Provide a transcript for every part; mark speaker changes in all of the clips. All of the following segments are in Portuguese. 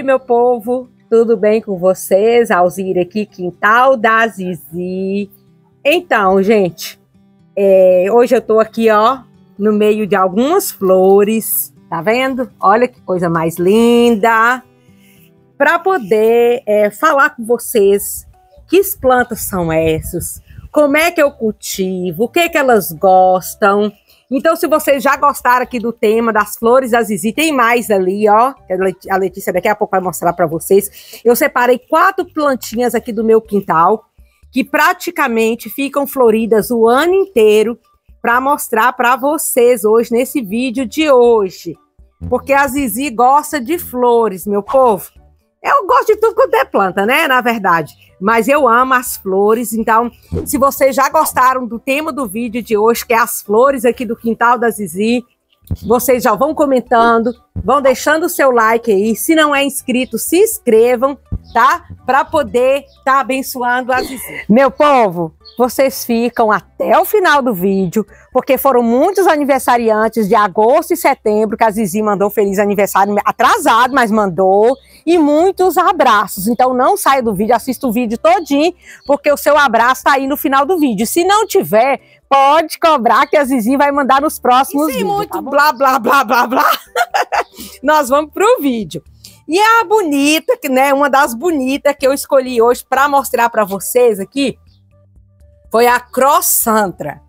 Speaker 1: meu povo, tudo bem com vocês? Alzira aqui, quintal da Zizi. Então, gente, hoje eu tô aqui, ó, no meio de algumas flores, tá vendo? Olha que coisa mais linda! Para poder falar com vocês que plantas são essas, como é que eu cultivo, o que elas gostam. Então, se vocês já gostaram aqui do tema das flores da Zizi, tem mais ali, ó. A Letícia daqui a pouco vai mostrar para vocês. Eu separei 4 plantinhas aqui do meu quintal, que praticamente ficam floridas o ano inteiro, para mostrar para vocês hoje, nesse vídeo de hoje. Porque a Zizi gosta de flores, meu povo. Eu gosto de tudo quanto é planta, né, na verdade. Mas eu amo as flores, então, se vocês já gostaram do tema do vídeo de hoje, que é as flores aqui do quintal da Zizi, vocês já vão comentando, vão deixando o seu like aí. Se não é inscrito, se inscrevam, tá? Para poder estar abençoando a Zizi. Meu povo, vocês ficam até o final do vídeo, porque foram muitos aniversariantes de agosto e setembro que a Zizi mandou feliz aniversário, atrasado, mas mandou, e muitos abraços. Então não saia do vídeo, assista o vídeo todinho, porque o seu abraço tá aí no final do vídeo. Se não tiver, pode cobrar que a Zizi vai mandar nos próximos vídeos. Sem muito blá, blá, blá, blá, blá. Nós vamos pro vídeo. E a bonita, né, uma das bonitas que eu escolhi hoje para mostrar para vocês aqui, foi a Crossandra.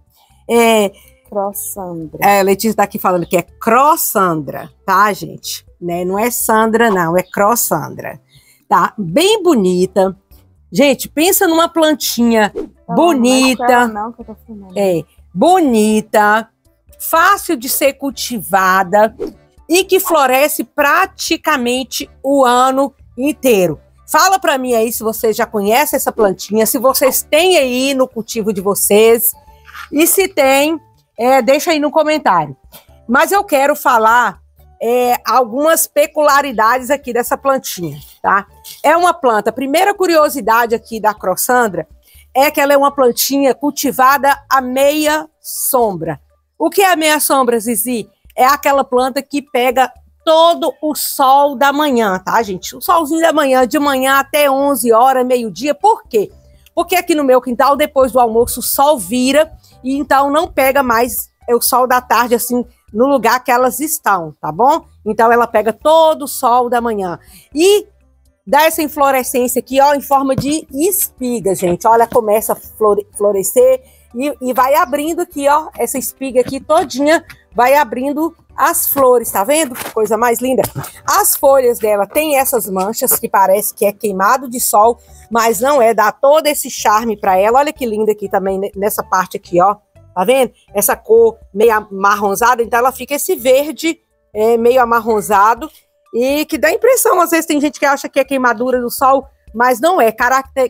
Speaker 2: Crossandra.
Speaker 1: A Letícia tá aqui falando que é Crossandra, tá, gente? Né? Não é Sandra, não, é Crossandra. Tá? Bem bonita. Gente, pensa numa plantinha bonita.
Speaker 2: Não, que eu tô filmando.
Speaker 1: Bonita, fácil de ser cultivada e que floresce praticamente o ano inteiro. Fala para mim aí se vocês já conhecem essa plantinha, se vocês têm aí no cultivo de vocês. E se tem, deixa aí no comentário. Mas eu quero falar algumas peculiaridades aqui dessa plantinha, tá? É uma planta, primeira curiosidade aqui da Crossandra, é que ela é uma plantinha cultivada à meia sombra. O que é a meia sombra, Zizi? É aquela planta que pega todo o sol da manhã, tá, gente? O solzinho da manhã, de manhã até 11 horas, meio-dia. Por quê? Porque aqui no meu quintal, depois do almoço, o sol vira e então não pega mais o sol da tarde, assim, no lugar que elas estão, tá bom? Então ela pega todo o sol da manhã. E dá essa inflorescência aqui, ó, em forma de espiga, gente. Olha, começa a florescer e vai abrindo aqui, ó, essa espiga aqui todinha vai abrindo as flores, tá vendo? Que coisa mais linda. As folhas dela tem essas manchas que parece que é queimado de sol, mas não é, dá todo esse charme para ela. Olha que linda aqui também, nessa parte aqui, ó. Tá vendo? Essa cor meio amarronzada, então ela fica esse verde meio amarronzado e que dá impressão, às vezes tem gente que acha que é queimadura do sol, mas não é,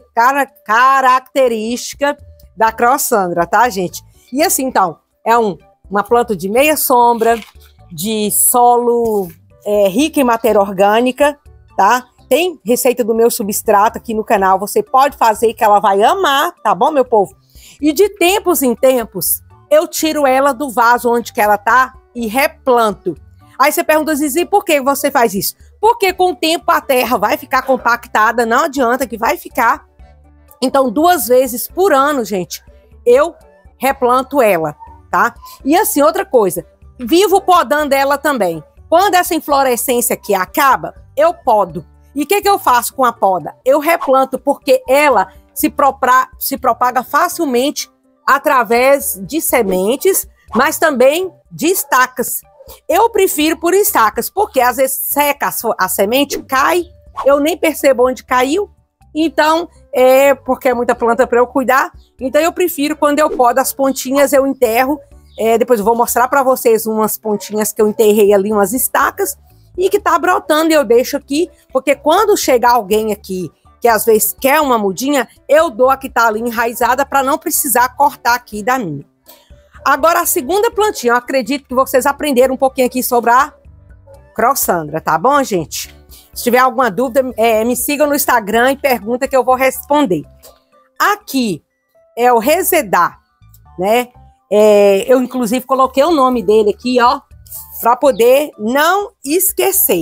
Speaker 1: característica da Crossandra, tá, gente? E assim, então, é uma planta de meia sombra, de solo rico em matéria orgânica, tá? Tem receita do meu substrato aqui no canal, você pode fazer que ela vai amar, tá bom, meu povo? E de tempos em tempos, eu tiro ela do vaso onde que ela tá e replanto. Aí você pergunta, Zizi, por que você faz isso? Porque com o tempo a terra vai ficar compactada, não adianta que vai ficar. Então, 2 vezes por ano, gente, eu replanto ela, tá? E assim, outra coisa, vivo podando ela também. Quando essa inflorescência aqui acaba, eu podo. E o que eu faço com a poda? Eu replanto, porque ela se propaga facilmente através de sementes, mas também de estacas. Eu prefiro por estacas, porque às vezes seca a semente, cai, eu nem percebo onde caiu, então, porque é muita planta para eu cuidar, então eu prefiro quando eu podo as pontinhas, eu enterro, depois eu vou mostrar para vocês umas pontinhas que eu enterrei ali, umas estacas, e que tá brotando e eu deixo aqui, porque quando chegar alguém aqui, que às vezes quer uma mudinha, eu dou a que tá ali enraizada para não precisar cortar aqui da minha. Agora a segunda plantinha, eu acredito que vocês aprenderam um pouquinho aqui sobre a Crossandra, tá bom, gente? Se tiver alguma dúvida, me sigam no Instagram e pergunta que eu vou responder. Aqui é o Resedar, né? Eu inclusive coloquei o nome dele aqui, ó, para poder não esquecer.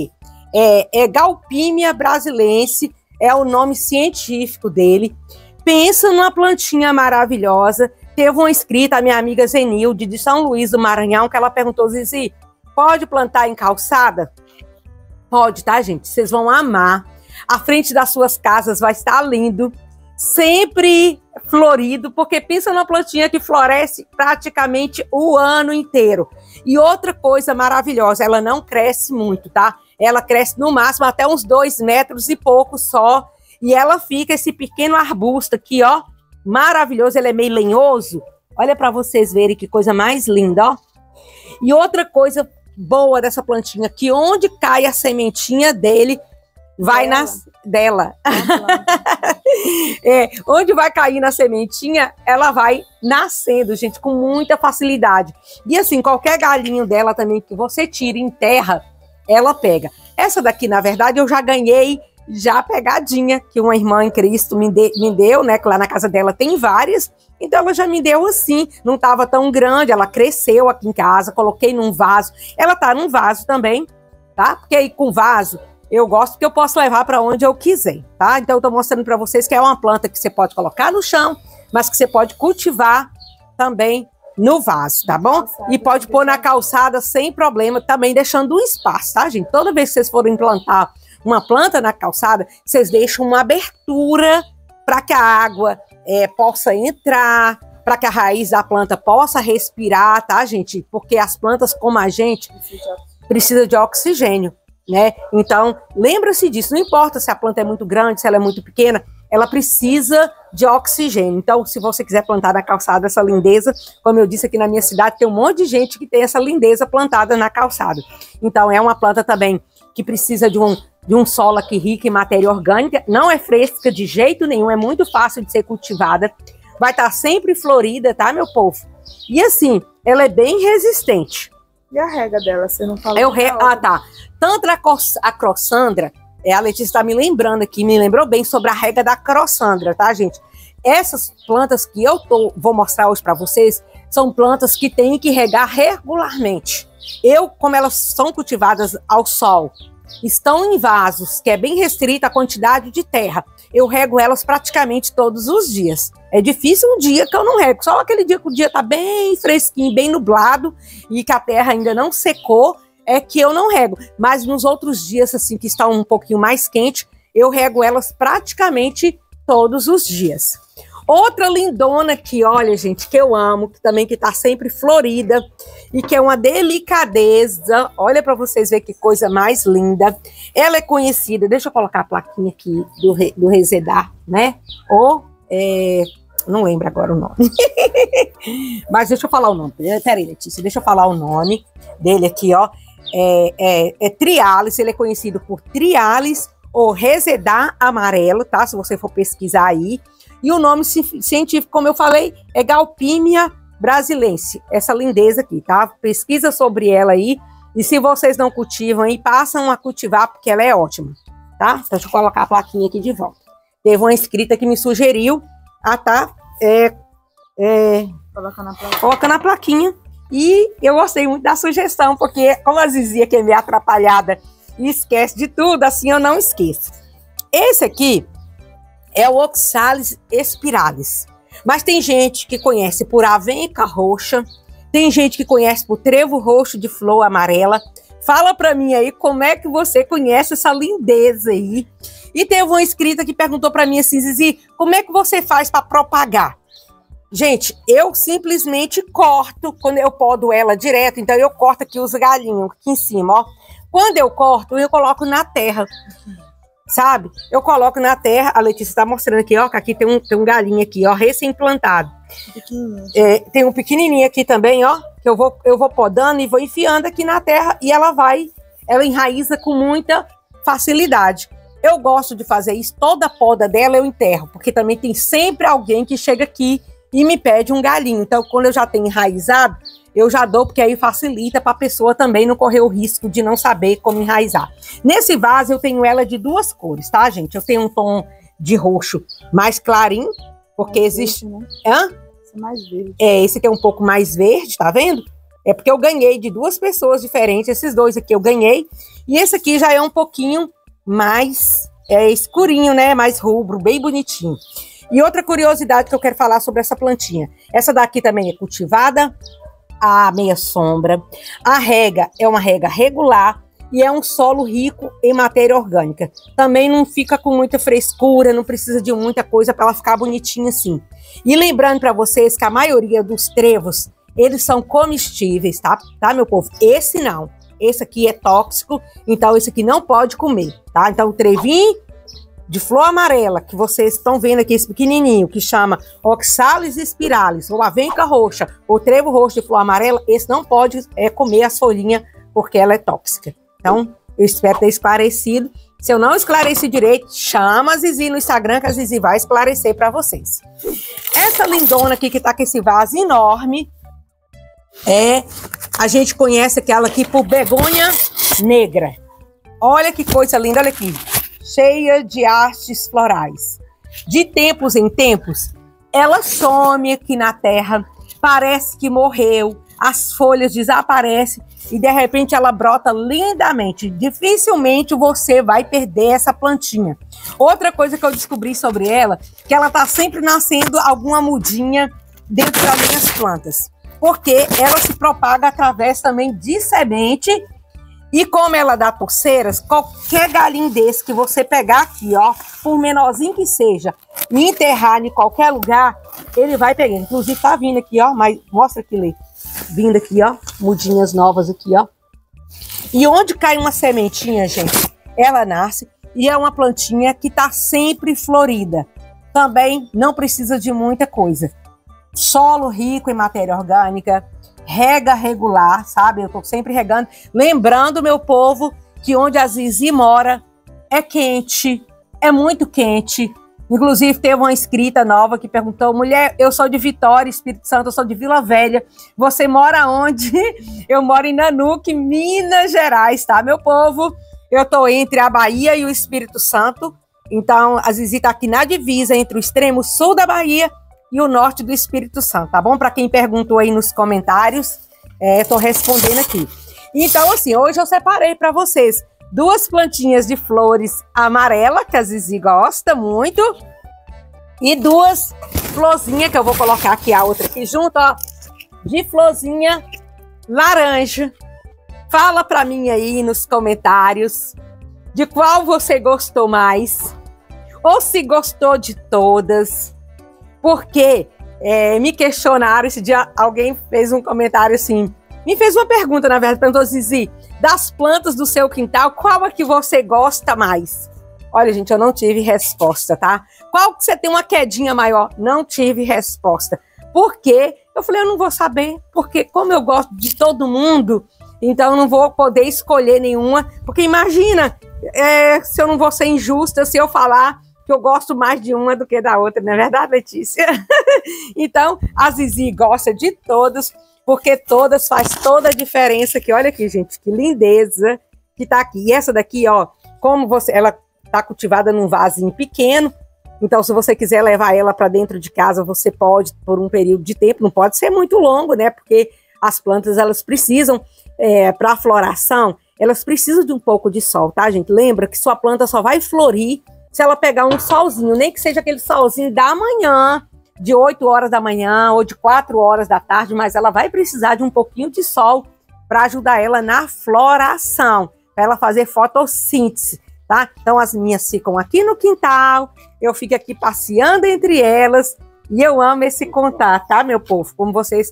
Speaker 1: É Galpímia brasilense, é o nome científico dele. Pensa numa plantinha maravilhosa. Teve uma inscrita, a minha amiga Zenilde, de São Luís do Maranhão, que ela perguntou, Zizi, pode plantar em calçada? Pode, tá, gente? Vocês vão amar. A frente das suas casas vai estar lindo, sempre florido, porque pensa numa plantinha que floresce praticamente o ano inteiro. E outra coisa maravilhosa, ela não cresce muito, tá? Ela cresce no máximo até uns 2 metros e pouco só. E ela fica esse pequeno arbusto aqui, ó, maravilhoso. Ele é meio lenhoso. Olha para vocês verem que coisa mais linda, ó. E outra coisa boa dessa plantinha, que onde cai a sementinha dele, vai dela. Onde vai cair na sementinha, ela vai nascendo, gente, com muita facilidade. E assim, qualquer galinho dela também que você tire em terra, ela pega. Essa daqui, na verdade, eu já ganhei já pegadinha, que uma irmã em Cristo me deu, né, que lá na casa dela tem várias, então ela já me deu assim, não estava tão grande, ela cresceu aqui em casa, coloquei num vaso, ela tá num vaso também, tá? Porque aí com vaso, eu gosto que eu posso levar para onde eu quiser, tá? Então eu tô mostrando para vocês que é uma planta que você pode colocar no chão, mas que você pode cultivar também no vaso, tá bom? E pode pôr na calçada sem problema, também deixando um espaço, tá, gente? Toda vez que vocês forem plantar uma planta na calçada, vocês deixam uma abertura para que a água possa entrar, para que a raiz da planta possa respirar, tá, gente? Porque as plantas, como a gente, precisam de oxigênio, né? Então, lembra-se disso. Não importa se a planta é muito grande, se ela é muito pequena, ela precisa de oxigênio. Então, se você quiser plantar na calçada essa lindeza, como eu disse aqui na minha cidade, tem um monte de gente que tem essa lindeza plantada na calçada. Então, é uma planta também que precisa de um solo aqui rico em matéria orgânica, não é fresca de jeito nenhum, é muito fácil de ser cultivada, vai estar sempre florida, tá, meu povo? E assim, ela é bem resistente.
Speaker 2: E a rega dela, você não falou?
Speaker 1: Tá. Tanto a crossandra, a Letícia está me lembrando aqui, me lembrou bem sobre a rega da crossandra, tá, gente? Essas plantas que eu vou mostrar hoje para vocês, são plantas que tem que regar regularmente. Como elas são cultivadas ao sol, estão em vasos, que é bem restrita a quantidade de terra, eu rego elas praticamente todos os dias. É difícil um dia que eu não rego, só aquele dia que o dia tá bem fresquinho, bem nublado e que a terra ainda não secou, é que eu não rego. Mas nos outros dias, assim, que está um pouquinho mais quente, eu rego elas praticamente todos os dias. Outra lindona aqui, olha, gente, que eu amo, que também que tá sempre florida e que é uma delicadeza. Olha para vocês verem que coisa mais linda. Ela é conhecida, deixa eu colocar a plaquinha aqui do Resedar, né? Não lembro agora o nome. Mas deixa eu falar o nome. Peraí, Letícia, deixa eu falar o nome dele aqui, ó. Trialis, ele é conhecido por Trialis ou Resedar amarelo, tá? Se você for pesquisar aí. E o nome científico, como eu falei, é Galpímia brasilense. Essa lindeza aqui, tá? Pesquisa sobre ela aí. E se vocês não cultivam aí, passam a cultivar, porque ela é ótima, tá? Então, deixa eu colocar a plaquinha aqui de volta. Teve uma inscrita que me sugeriu, tá? Colocando a plaquinha. E eu gostei muito da sugestão, porque como a Zizi que é meio atrapalhada e esquece de tudo, assim eu não esqueço. Esse aqui é o Oxalis spiralis. Mas tem gente que conhece por avenca roxa, tem gente que conhece por trevo roxo de flor amarela. Fala pra mim aí como é que você conhece essa lindeza aí. E teve uma inscrita que perguntou pra mim assim, Zizi, como é que você faz para propagar? Gente, eu simplesmente corto, quando eu podo ela direto, então eu corto aqui os galhinhos aqui em cima, ó. Quando eu corto, eu coloco na terra. Sabe? Eu coloco na terra, a Letícia está mostrando aqui, ó, que aqui tem um galinho aqui, ó, recém-plantado. Tem um pequenininho aqui também, ó, que eu vou podando e vou enfiando aqui na terra e ela enraiza com muita facilidade. Eu gosto de fazer isso, toda a poda dela eu enterro, porque também tem sempre alguém que chega aqui e me pede um galinho. Então, quando eu já tenho enraizado, eu já dou, porque aí facilita para a pessoa também não correr o risco de não saber como enraizar. Nesse vaso eu tenho ela de 2 cores, tá, gente? Eu tenho um tom de roxo mais clarinho, porque existe...
Speaker 2: Verde, né?
Speaker 1: Hã?
Speaker 2: Esse é mais verde.
Speaker 1: Esse aqui é um pouco mais verde, tá vendo? É porque eu ganhei de 2 pessoas diferentes, esses 2 aqui eu ganhei. E esse aqui já é um pouquinho mais escurinho, né? Mais rubro, bem bonitinho. E outra curiosidade que eu quero falar sobre essa plantinha. Essa daqui também é cultivada à meia sombra. A rega é uma rega regular e é um solo rico em matéria orgânica. Também não fica com muita frescura, não precisa de muita coisa para ela ficar bonitinha assim. E lembrando para vocês que a maioria dos trevos, eles são comestíveis, tá, meu povo? Esse não. Esse aqui é tóxico, então esse aqui não pode comer, tá? Então o trevinho de flor amarela, que vocês estão vendo aqui, esse pequenininho, que chama Oxalis spiralis, ou avenca roxa, ou trevo roxo de flor amarela, esse não pode comer as folhinhas, porque ela é tóxica. Então, eu espero ter esclarecido. Se eu não esclareci direito, chama a Zizi no Instagram, que a Zizi vai esclarecer para vocês. Essa lindona aqui, que tá com esse vaso enorme, a gente conhece aquela aqui por begônia negra. Olha que coisa linda, olha aqui. Cheia de hastes florais. De tempos em tempos, ela some aqui na terra, parece que morreu, as folhas desaparecem e de repente ela brota lindamente. Dificilmente você vai perder essa plantinha. Outra coisa que eu descobri sobre ela, que ela tá sempre nascendo alguma mudinha dentro das minhas plantas, porque ela se propaga através também de semente. E como ela dá torceiras, qualquer galinho desse que você pegar aqui, ó, por menorzinho que seja, e enterrar em qualquer lugar, ele vai pegar. Inclusive tá vindo aqui, ó, mas mostra aqui, Lê. Vindo aqui, ó, mudinhas novas aqui, ó. E onde cai uma sementinha, gente, ela nasce e é uma plantinha que tá sempre florida. Também não precisa de muita coisa. Solo rico em matéria orgânica, rega regular, sabe? Eu tô sempre regando. Lembrando, meu povo, que onde a Zizi mora é quente, é muito quente. Inclusive, teve uma inscrita nova que perguntou: mulher, eu sou de Vitória, Espírito Santo, eu sou de Vila Velha. Você mora onde? Eu moro em Nanuque, Minas Gerais, tá, meu povo? Eu tô entre a Bahia e o Espírito Santo. Então, a Zizi tá aqui na divisa entre o extremo sul da Bahia e o norte do Espírito Santo, tá bom? Para quem perguntou aí nos comentários, tô respondendo aqui. Então, assim, hoje eu separei para vocês 2 plantinhas de flores amarela, que a Zizi gosta muito, e 2 florzinhas, que eu vou colocar aqui a outra aqui junto, ó, de florzinha laranja. Fala para mim aí nos comentários de qual você gostou mais, ou se gostou de todas. Porque me questionaram esse dia, alguém fez um comentário assim, me fez uma pergunta, na verdade, perguntou: Zizi, das plantas do seu quintal, qual é que você gosta mais? Olha, gente, eu não tive resposta, tá? Qual que você tem uma quedinha maior? Não tive resposta. Por quê? Eu falei, eu não vou saber, porque como eu gosto de todo mundo, então eu não vou poder escolher nenhuma, porque imagina, se eu não vou ser injusta, se eu falar que eu gosto mais de uma do que da outra, não é verdade, Letícia? Então, a Zizi gosta de todas, porque todas faz toda a diferença aqui. Olha aqui, gente, que lindeza que tá aqui. E essa daqui, ó, ela tá cultivada num vasinho pequeno, então se você quiser levar ela para dentro de casa, você pode por um período de tempo, não pode ser muito longo, né? Porque as plantas, elas precisam, para a floração, elas precisam de um pouco de sol, tá, gente? Lembra que sua planta só vai florir se ela pegar um solzinho, nem que seja aquele solzinho da manhã, de 8 horas da manhã ou de 4 horas da tarde, mas ela vai precisar de um pouquinho de sol para ajudar ela na floração, para ela fazer fotossíntese, tá? Então as minhas ficam aqui no quintal, eu fico aqui passeando entre elas e eu amo esse contato, tá, meu povo? Como vocês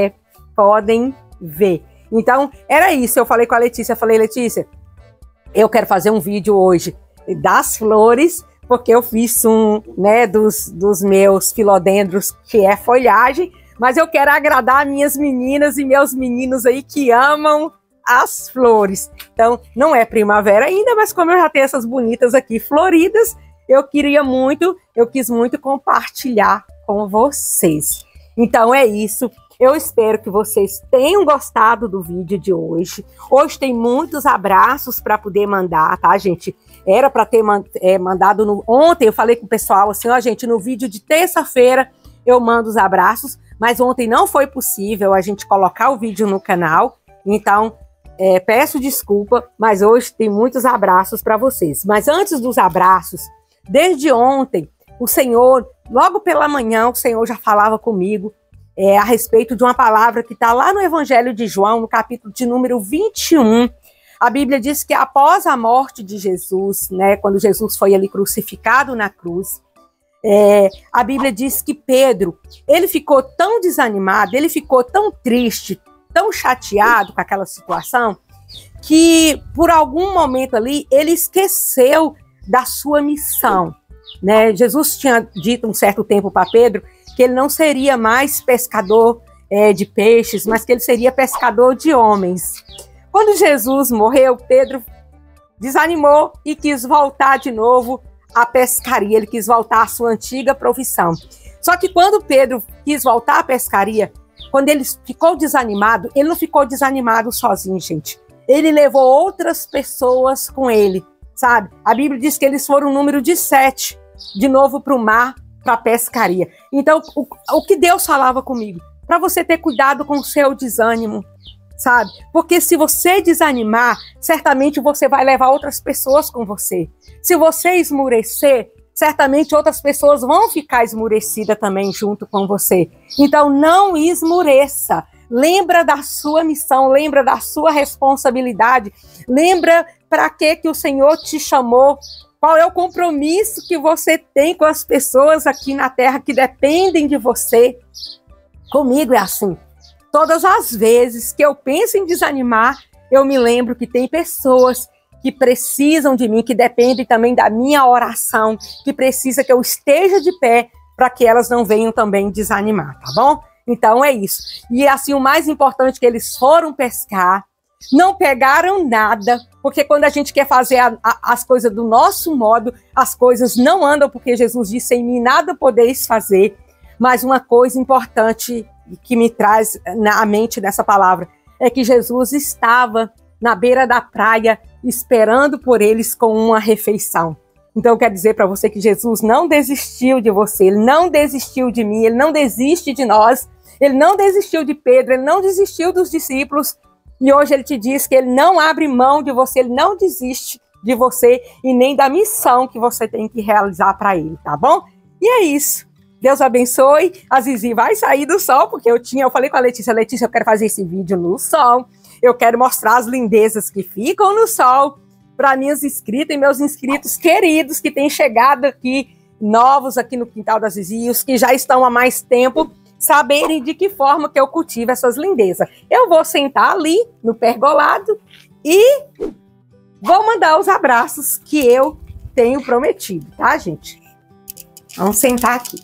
Speaker 1: podem ver. Então, era isso. Eu falei com a Letícia, Letícia, eu quero fazer um vídeo hoje das flores, porque eu fiz um, né, dos meus filodendros, que é folhagem, mas eu quero agradar minhas meninas e meus meninos aí que amam as flores. Então, não é primavera ainda, mas como eu já tenho essas bonitas aqui floridas, eu quis muito compartilhar com vocês. Então, é isso. Eu espero que vocês tenham gostado do vídeo de hoje. Hoje tem muitos abraços para poder mandar, tá, gente? Era para ter mandado ontem, eu falei com o pessoal assim, ó, gente, no vídeo de terça-feira eu mando os abraços, mas ontem não foi possível a gente colocar o vídeo no canal, então peço desculpa, mas hoje tem muitos abraços para vocês. Mas antes dos abraços, desde ontem, o Senhor, logo pela manhã, o Senhor já falava comigo a respeito de uma palavra que está lá no Evangelho de João, no capítulo de número 21. A Bíblia diz que após a morte de Jesus, né, quando Jesus foi ali crucificado na cruz, a Bíblia diz que Pedro, ele ficou tão desanimado, ele ficou tão triste, tão chateado com aquela situação, que por algum momento ali, ele esqueceu da sua missão, né? Jesus tinha dito um certo tempo para Pedro que ele não seria mais pescador de peixes, mas que ele seria pescador de homens. Quando Jesus morreu, Pedro desanimou e quis voltar de novo à pescaria, ele quis voltar à sua antiga profissão. Só que quando Pedro quis voltar à pescaria, quando ele ficou desanimado, ele não ficou desanimado sozinho, gente. Ele levou outras pessoas com ele, sabe? A Bíblia diz que eles foram um número de 7, de novo para o mar, para a pescaria. Então, o que Deus falava comigo? Para você ter cuidado com o seu desânimo, sabe? Porque se você desanimar, certamente você vai levar outras pessoas com você. Se você esmurecer, certamente outras pessoas vão ficar esmurecidas também junto com você. Então, não esmureça. Lembra da sua missão, lembra da sua responsabilidade, lembra para que o Senhor te chamou, qual é o compromisso que você tem com as pessoas aqui na terra que dependem de você. Comigo é assim. Todas as vezes que eu penso em desanimar, eu me lembro que tem pessoas que precisam de mim, que dependem também da minha oração, que precisa que eu esteja de pé para que elas não venham também desanimar, tá bom? Então é isso. E assim, o mais importante é que eles foram pescar, não pegaram nada, porque quando a gente quer fazer as coisas do nosso modo, as coisas não andam, porque Jesus disse, em mim nada podeis fazer. Mas uma coisa importante que me traz na mente dessa palavra é que Jesus estava na beira da praia esperando por eles com uma refeição. Então eu quero dizer para você que Jesus não desistiu de você, ele não desistiu de mim, ele não desiste de nós, ele não desistiu de Pedro, ele não desistiu dos discípulos, e hoje ele te diz que ele não abre mão de você, ele não desiste de você e nem da missão que você tem que realizar para ele, tá bom? E é isso. Deus abençoe. A Zizi vai sair do sol, porque eu falei com a Letícia, eu quero fazer esse vídeo no sol, eu quero mostrar as lindezas que ficam no sol para minhas inscritas e meus inscritos queridos que têm chegado aqui, novos aqui no quintal da Zizi, e os que já estão há mais tempo, saberem de que forma que eu cultivo essas lindezas. Eu vou sentar ali no pergolado e vou mandar os abraços que eu tenho prometido, tá, gente? Vamos sentar aqui.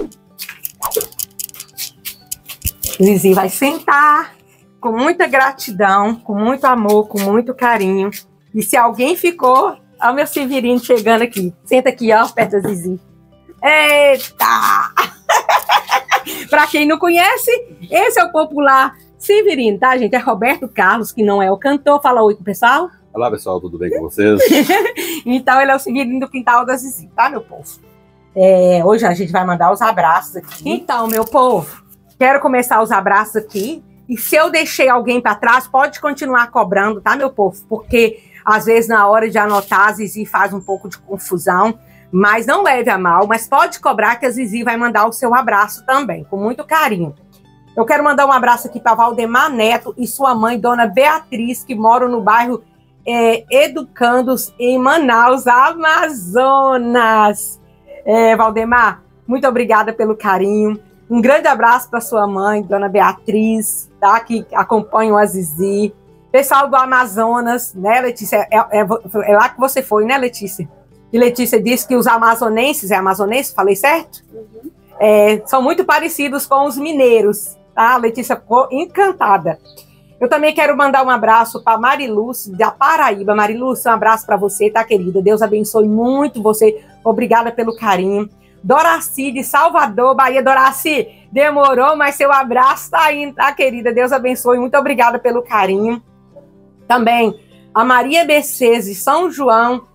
Speaker 1: Zizi vai sentar com muita gratidão, com muito amor, com muito carinho. E se alguém ficou, olha o meu Severino chegando aqui. Senta aqui, ó, perto da Zizi. Eita! Para quem não conhece, esse é o popular Severino, tá, gente? É Roberto Carlos, que não é o cantor. Fala oi pro pessoal.
Speaker 3: Olá, pessoal, tudo bem com vocês?
Speaker 1: Então, ele é o Severino do quintal da Zizi, tá, meu povo? Hoje a gente vai mandar os abraços aqui. Então, meu povo, quero começar os abraços aqui. E se eu deixei alguém para trás, pode continuar cobrando, tá, meu povo? Porque, às vezes, na hora de anotar, a Zizi faz um pouco de confusão. Mas não leve a mal, mas pode cobrar que a Zizi vai mandar o seu abraço também, com muito carinho. Eu quero mandar um abraço aqui para Valdemar Neto e sua mãe, Dona Beatriz, que moram no bairro Educandos, em Manaus, Amazonas. Valdemar, muito obrigada pelo carinho. Um grande abraço para sua mãe, Dona Beatriz, tá? Que acompanham a Zizi. Pessoal do Amazonas, né, Letícia? É lá que você foi, né, Letícia? E Letícia disse que os amazonenses, falei certo? Uhum. São muito parecidos com os mineiros, tá? A Letícia ficou encantada. Eu também quero mandar um abraço para Marilúcia, da Paraíba. Marilúcia, um abraço para você, tá, querida? Deus abençoe muito você. Obrigada pelo carinho. Doraci, de Salvador, Bahia. Doraci, demorou, mas seu abraço tá indo, tá, querida? Deus abençoe. Muito obrigada pelo carinho. Também a Maria Becês, de São João,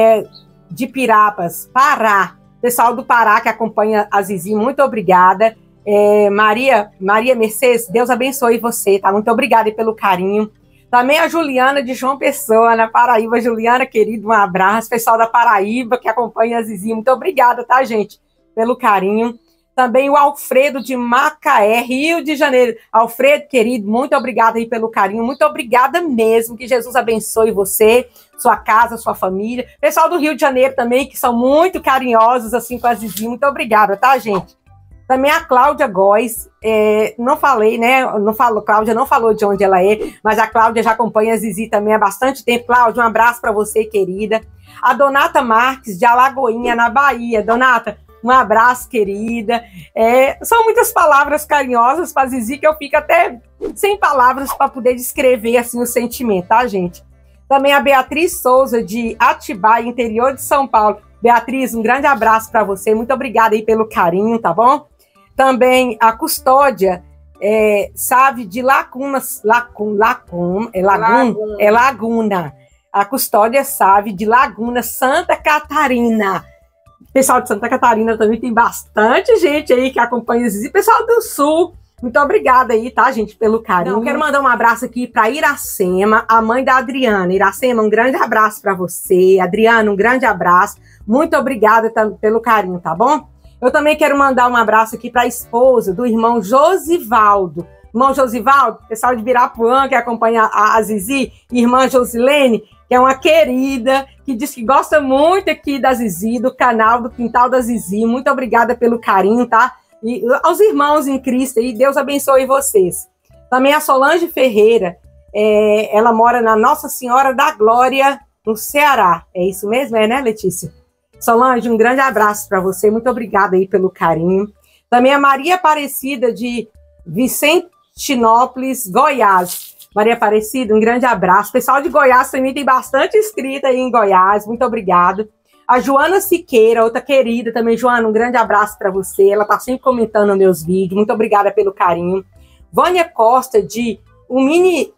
Speaker 1: de Pirapas, Pará. Pessoal do Pará que acompanha a Zizi, muito obrigada. Maria Mercedes, Deus abençoe você, tá? Muito obrigada aí pelo carinho. Também a Juliana de João Pessoa, na Paraíba. Juliana, querido, um abraço. Pessoal da Paraíba que acompanha a Zizi, muito obrigada, tá, gente? Pelo carinho. Também o Alfredo de Macaé, Rio de Janeiro. Alfredo, querido, muito obrigada aí pelo carinho. Muito obrigada mesmo. Que Jesus abençoe você, sua casa, sua família. Pessoal do Rio de Janeiro também, que são muito carinhosos assim com a Zizi. Muito obrigada, tá, gente? Também a Cláudia Góes, não falei, né? Cláudia não falou de onde ela é, mas a Cláudia já acompanha a Zizi também há bastante tempo. Cláudia, um abraço para você, querida. A Donata Marques, de Alagoinha, na Bahia. Donata, um abraço, querida. São muitas palavras carinhosas para a Zizi que eu fico até sem palavras para poder descrever assim, o sentimento, tá, gente? Também a Beatriz Souza, de Atibaia, interior de São Paulo. Beatriz, um grande abraço para você. Muito obrigada aí pelo carinho, tá bom? Também a Custódia, sabe, de Laguna. A Custódia sabe, de Laguna, Santa Catarina. Pessoal de Santa Catarina também tem bastante gente aí que acompanha a Zizi. Pessoal do Sul, muito obrigada aí, tá, gente, pelo carinho. Eu quero mandar um abraço aqui para Iracema, a mãe da Adriana. Iracema, um grande abraço para você. Adriana, um grande abraço. Muito obrigada pelo carinho, tá bom? Eu também quero mandar um abraço aqui para a esposa do irmão Josivaldo. Irmão Josivaldo, pessoal de Birapuã que acompanha a Zizi, irmã Josilene, que é uma querida, que diz que gosta muito aqui da Zizi, do canal, do Quintal da Zizi. Muito obrigada pelo carinho, tá? E aos irmãos em Cristo aí, Deus abençoe vocês. Também a Solange Ferreira, ela mora na Nossa Senhora da Glória, no Ceará. É isso mesmo, né, Letícia? Solange, um grande abraço para você, muito obrigada aí pelo carinho. Também a Maria Aparecida de Vicentinópolis, Goiás. Maria Aparecida, um grande abraço. Pessoal de Goiás também tem bastante inscrita aí em Goiás, muito obrigado. A Joana Siqueira, outra querida também. Joana, um grande abraço para você, ela está sempre comentando meus vídeos, muito obrigada pelo carinho. Vânia Costa de Umirim,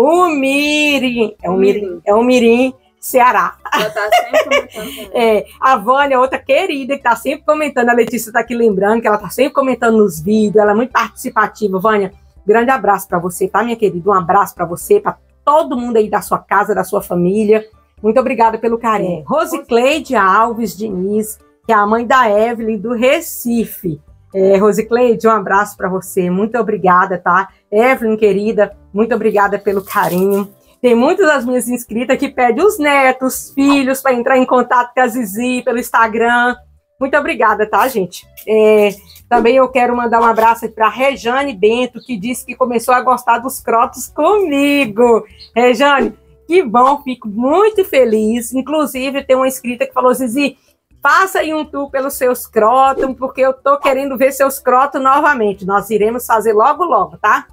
Speaker 1: Ceará.
Speaker 2: Ela tá sempre comentando.
Speaker 1: A Vânia, outra querida, que tá sempre comentando. A Letícia tá aqui lembrando que ela tá sempre comentando nos vídeos. Ela é muito participativa. Vânia, grande abraço para você, tá, minha querida? Um abraço para você, para todo mundo aí da sua casa, da sua família. Muito obrigada pelo carinho. Rosicleide Alves Diniz, que é a mãe da Evelyn, do Recife. Rosicleide, um abraço para você. Muito obrigada, tá? Evelyn, querida, muito obrigada pelo carinho. Tem muitas das minhas inscritas que pedem os netos, filhos, para entrar em contato com a Zizi pelo Instagram. Muito obrigada, tá, gente? Também eu quero mandar um abraço para a Rejane Bento, que disse que começou a gostar dos crotos comigo. Rejane, que bom, fico muito feliz. Inclusive, tem uma inscrita que falou, Zizi, faça aí um tour pelos seus crotos, porque eu tô querendo ver seus crotos novamente. Nós iremos fazer logo, logo, tá?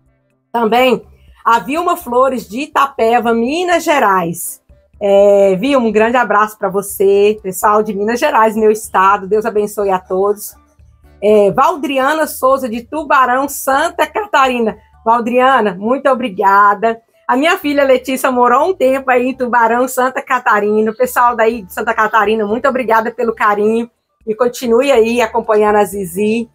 Speaker 1: Também a Vilma Flores, de Itapeva, Minas Gerais. Vilma, um grande abraço para você, pessoal de Minas Gerais, meu estado. Deus abençoe a todos. Valdriana Souza, de Tubarão, Santa Catarina. Valdriana, muito obrigada. A minha filha Letícia morou um tempo aí em Tubarão, Santa Catarina. O pessoal daí de Santa Catarina, muito obrigada pelo carinho. E continue aí acompanhando a Zizi.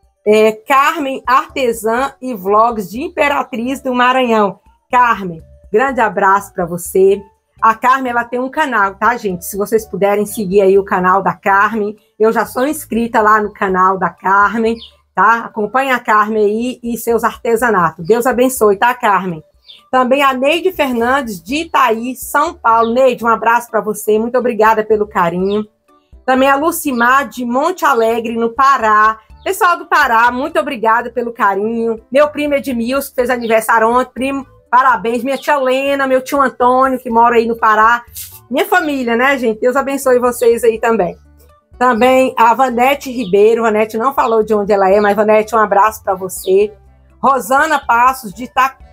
Speaker 1: Carmen Artesã e Vlogs de Imperatriz do Maranhão. Carmen, grande abraço para você. A Carmen, ela tem um canal, tá, gente? Se vocês puderem seguir aí o canal da Carmen. Eu já sou inscrita lá no canal da Carmen, tá? Acompanha a Carmen aí e seus artesanatos. Deus abençoe, tá, Carmen? Também a Neide Fernandes, de Itaí, São Paulo. Neide, um abraço para você. Muito obrigada pelo carinho. Também a Lucimar, de Monte Alegre, no Pará. Pessoal do Pará, muito obrigada pelo carinho. Meu primo Edmilson, que fez aniversário ontem. Primo, parabéns. Minha tia Lena, meu tio Antônio, que mora aí no Pará. Minha família, né, gente? Deus abençoe vocês aí também. Também a Vanete Ribeiro. Vanete não falou de onde ela é, mas Vanete, um abraço para você. Rosana Passos, de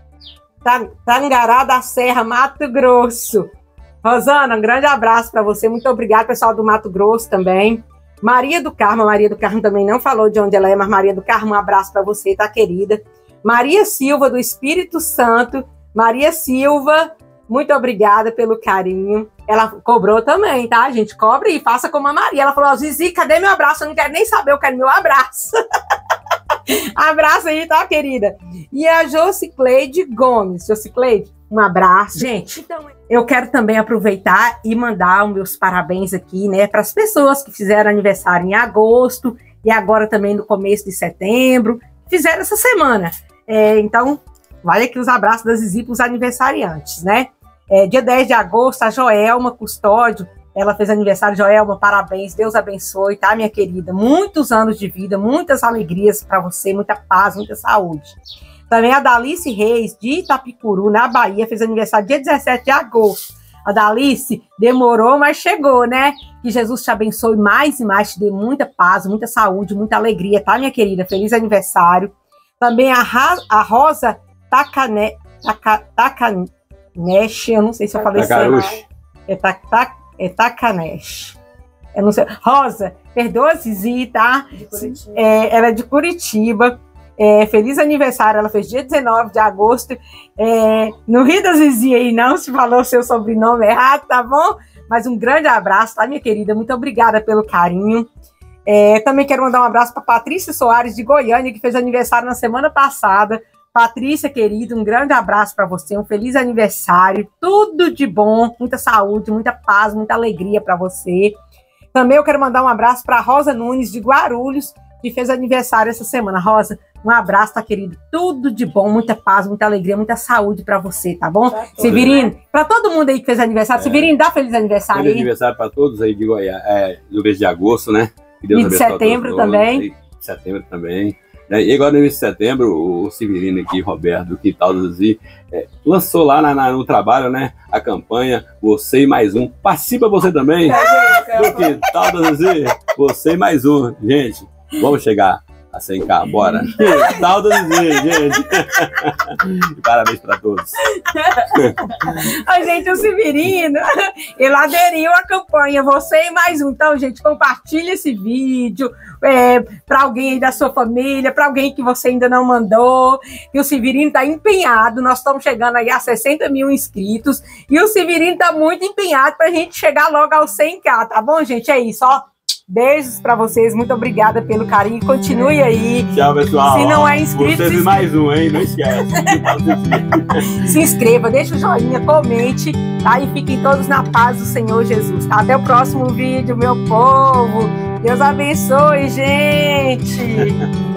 Speaker 1: Tangará da Serra, Mato Grosso. Rosana, um grande abraço para você. Muito obrigada, pessoal do Mato Grosso também. Maria do Carmo também não falou de onde ela é, mas Maria do Carmo, um abraço para você, tá, querida? Maria Silva, do Espírito Santo. Maria Silva, muito obrigada pelo carinho. Ela cobrou também, tá, gente? Cobre e faça como a Maria. Ela falou, Zizi, cadê meu abraço? Eu não quero nem saber, eu quero meu abraço. Abraço aí, tá, querida? E a Jocicleide Gomes. Jocicleide, um abraço. Gente, então eu quero também aproveitar e mandar os meus parabéns aqui, né, para as pessoas que fizeram aniversário em agosto e agora também no começo de setembro, fizeram essa semana. Então, vale aqui os abraços da Zizi para os aniversariantes, né? Dia 10 de agosto, a Joelma Custódio, ela fez aniversário. Joelma, parabéns, Deus abençoe, tá, minha querida? Muitos anos de vida, muitas alegrias para você, muita paz, muita saúde. Também a Dalice Reis, de Itapicuru, na Bahia, fez aniversário dia 17 de agosto. A Dalice demorou, mas chegou, né? Que Jesus te abençoe mais e mais, te dê muita paz, muita saúde, muita alegria, tá, minha querida? Feliz aniversário. Também a Rosa Takanesh, eu não sei se eu falei certo. Takanesh. Eu não sei. Rosa, perdoa, Zizi, tá? Ela é de Curitiba. Feliz aniversário, ela fez dia 19 de agosto. Não ri da Zizi aí, não, se falou seu sobrenome errado, tá bom? Mas um grande abraço, tá, minha querida? Muito obrigada pelo carinho. Também quero mandar um abraço para Patrícia Soares, de Goiânia, que fez aniversário na semana passada. Patrícia, querida, um grande abraço para você, um feliz aniversário, tudo de bom, muita saúde, muita paz, muita alegria para você. Também eu quero mandar um abraço para Rosa Nunes, de Guarulhos, que fez aniversário essa semana. Rosa, um abraço, tá, querido? Tudo de bom, muita paz, muita alegria, muita saúde pra você, tá bom? Severino, pra todo mundo aí que fez aniversário. Severino, dá feliz aniversário aí.
Speaker 3: Feliz aniversário pra todos aí de Goiás, no mês de agosto, né? Que Deus
Speaker 1: e de setembro também.
Speaker 3: De setembro também. E agora no mês de setembro, o Severino aqui, Roberto, do Quintal do Zizi, lançou lá no trabalho, né? A campanha Você e Mais Um. Participa você também do Quintal do Zizi. Você e Mais Um. Gente, vamos chegar a 100k, bora. Quintal do Zizi, gente. Parabéns para todos.
Speaker 1: Gente, o Severino, ele aderiu à campanha Você e Mais Um. Então, gente, compartilha esse vídeo para alguém aí da sua família, para alguém que você ainda não mandou. E o Severino está empenhado. Nós estamos chegando aí a 60 mil inscritos. E o Severino está muito empenhado para a gente chegar logo aos 100k, tá bom, gente? É isso, ó. Beijos pra vocês, muito obrigada pelo carinho. Continue aí.
Speaker 3: Tchau, pessoal.
Speaker 1: Se não é inscrito,
Speaker 3: você mais um, hein? Não esquece.
Speaker 1: Se inscreva, deixa o joinha, comente, tá? E fiquem todos na paz do Senhor Jesus, tá? Até o próximo vídeo, meu povo. Deus abençoe, gente.